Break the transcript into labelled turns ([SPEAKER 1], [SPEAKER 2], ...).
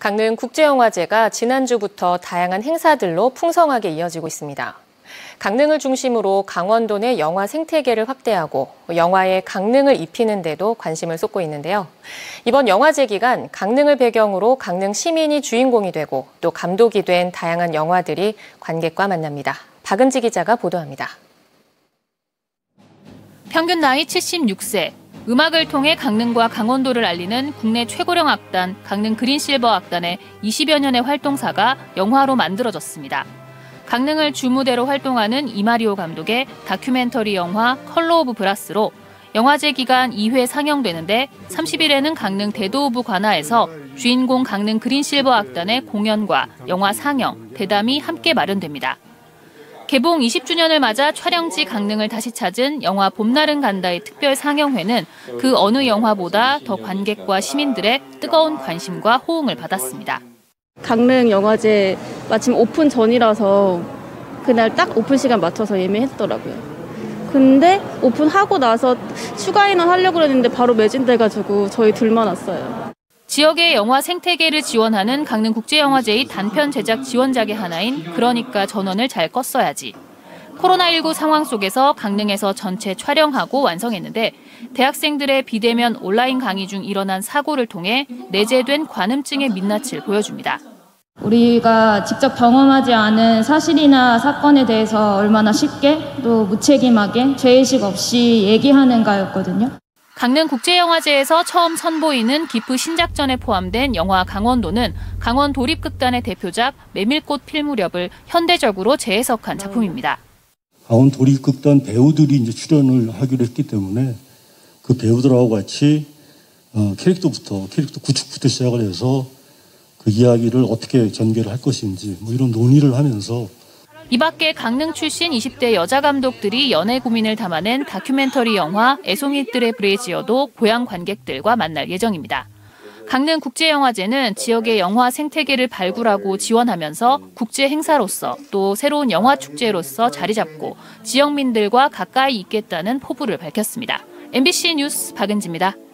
[SPEAKER 1] 강릉 국제영화제가 지난주부터 다양한 행사들로 풍성하게 이어지고 있습니다. 강릉을 중심으로 강원도 내 영화 생태계를 확대하고 영화에 강릉을 입히는 데도 관심을 쏟고 있는데요. 이번 영화제 기간 강릉을 배경으로 강릉 시민이 주인공이 되고 또 감독이 된 다양한 영화들이 관객과 만납니다. 박은지 기자가 보도합니다.
[SPEAKER 2] 평균 나이 76세, 음악을 통해 강릉과 강원도를 알리는 국내 최고령 악단 강릉 그린실버 악단의 20여 년의 활동사가 영화로 만들어졌습니다. 강릉을 주무대로 활동하는 이마리오 감독의 다큐멘터리 영화 컬러 오브 브라스로 영화제 기간 2회 상영되는데 30일에는 강릉 대도오브 관아에서 주인공 강릉 그린실버 악단의 공연과 영화 상영, 대담이 함께 마련됩니다. 개봉 20주년을 맞아 촬영지 강릉을 다시 찾은 영화 봄날은 간다의 특별 상영회는 그 어느 영화보다 더 관객과 시민들의 뜨거운 관심과 호응을 받았습니다.
[SPEAKER 3] 강릉 영화제 마침 오픈 전이라서 그날 딱 오픈 시간 맞춰서 예매했더라고요. 근데 오픈하고 나서 추가 인원 하려고 했는데 바로 매진돼가지고 저희 둘만 왔어요.
[SPEAKER 2] 지역의 영화 생태계를 지원하는 강릉국제영화제의 단편 제작 지원작의 하나인 그러니까 전원을 잘 껐어야지. 코로나19 상황 속에서 강릉에서 전체 촬영하고 완성했는데 대학생들의 비대면 온라인 강의 중 일어난 사고를 통해 내재된 관음증의 민낯을 보여줍니다.
[SPEAKER 4] 우리가 직접 경험하지 않은 사실이나 사건에 대해서 얼마나 쉽게 또 무책임하게 죄의식 없이 얘기하는가였거든요.
[SPEAKER 2] 강릉국제영화제에서 처음 선보이는 기프 신작전에 포함된 영화 강원도는 강원 도립극단의 대표작 메밀꽃 필 무렵을 현대적으로 재해석한 작품입니다.
[SPEAKER 5] 강원 도립극단 배우들이 이제 출연을 하기로 했기 때문에 그 배우들하고 같이 캐릭터 구축부터 시작을 해서 그 이야기를 어떻게 전개를 할 것인지 이런 논의를 하면서
[SPEAKER 2] 이 밖에 강릉 출신 20대 여자 감독들이 연애 고민을 담아낸 다큐멘터리 영화 애송이들의 브레이지어도 고향 관객들과 만날 예정입니다. 강릉국제영화제는 지역의 영화 생태계를 발굴하고 지원하면서 국제 행사로서 또 새로운 영화 축제로서 자리 잡고 지역민들과 가까이 있겠다는 포부를 밝혔습니다. MBC 뉴스 박은지입니다.